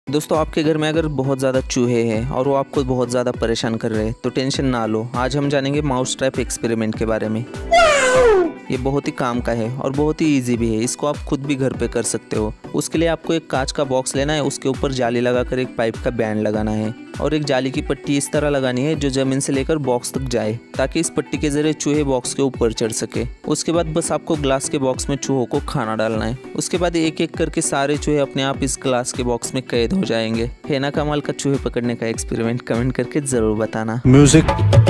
दोस्तों आपके घर में अगर बहुत ज़्यादा चूहे हैं और वो आपको बहुत ज़्यादा परेशान कर रहे हैं तो टेंशन ना लो। आज हम जानेंगे माउस ट्रैप एक्सपेरिमेंट के बारे में। ये बहुत ही काम का है और बहुत ही इजी भी है। इसको आप खुद भी घर पे कर सकते हो। उसके लिए आपको एक कांच का बॉक्स लेना है, उसके ऊपर जाली लगाकर एक पाइप का बैंड लगाना है और एक जाली की पट्टी इस तरह लगानी है जो ज़मीन से लेकर बॉक्स तक जाए, ताकि इस पट्टी के जरिए चूहे बॉक्स के ऊपर चढ़ सके। उसके बाद बस आपको ग्लास के बॉक्स में चूहों को खाना डालना है। उसके बाद एक एक करके सारे चूहे अपने आप इस ग्लास के बॉक्स में कैद हो जाएंगे। है ना कमाल का चूहे पकड़ने का एक्सपेरिमेंट? कमेंट करके ज़रूर बताना। म्यूजिक